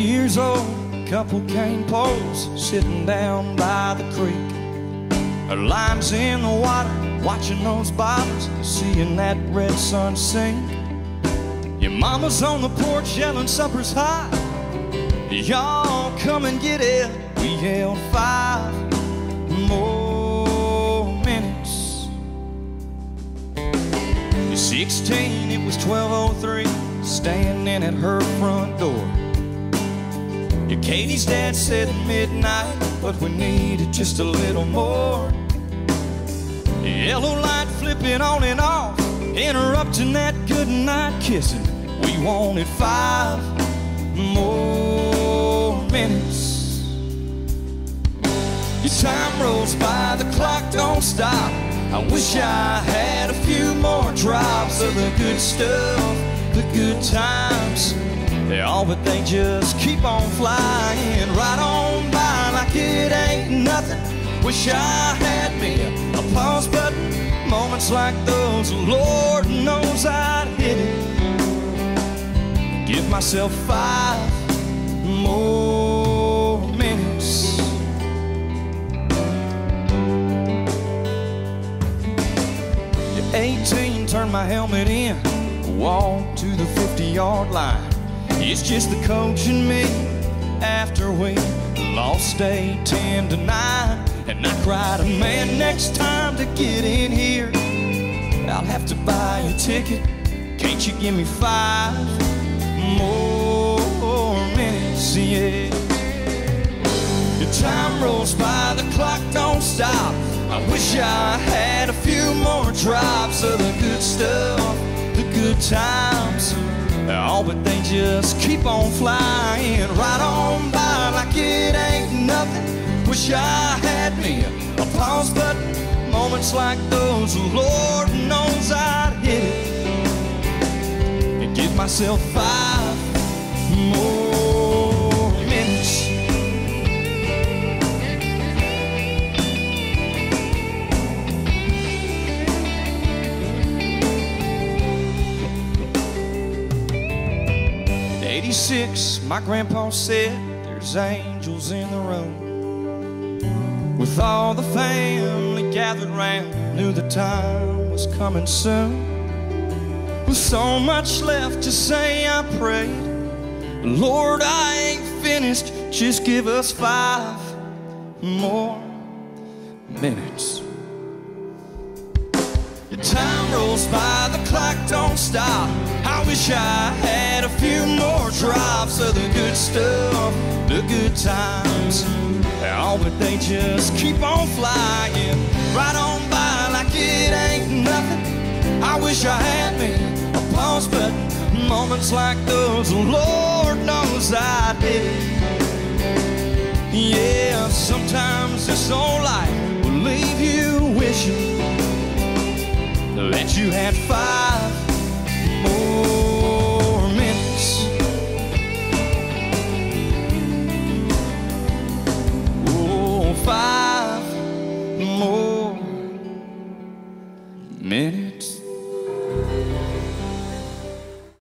years old, a couple cane poles sitting down by the creek. Our lines in the water, watching those bottles, seeing that red sun sink. Your mama's on the porch yelling supper's hot. Y'all come and get it. We yelled 5 more minutes. You're 16, it was 12:03, standing at her front door. Your Katie's dad said midnight, but we needed just a little more. Yellow light flipping on and off, interrupting that goodnight kissing. We wanted 5 more minutes. Your time rolls by, the clock don't stop. I wish I had a few more drops of the good stuff, the good times. Oh, but they just keep on flying right on by like it ain't nothing. Wish I had me a pause button. Moments like those, Lord knows I'd hit it. Give myself 5 more minutes. At 18, turned my helmet in, walked to the 50-yard line. It's just the coach and me after we lost 10-9. And I cried, man, next time to get in here, I'll have to buy a ticket. Can't you give me 5 more minutes? Yeah. Your time rolls by, the clock don't stop. I wish I had a few more drops of the good stuff, the good times. Oh, but they just keep on flying right on by like it ain't nothing. Wish I had me a pause button. Moments like those, Lord knows I'd hit it. And give myself 5 more minutes. At 86, my grandpa said there's angels in the room. With all the family gathered round, knew the time was coming soon. With so much left to say, I prayed, Lord, I ain't finished, just give us 5 more minutes. The time rolls by, the clock don't stop. I wish I had a few more drops of the good stuff, the good times. Oh, but they just keep on flying right on by like it ain't nothing. I wish I had me a pause button. Moments like those, Lord knows I did. Yeah, sometimes this old life will leave you wishing that you had 5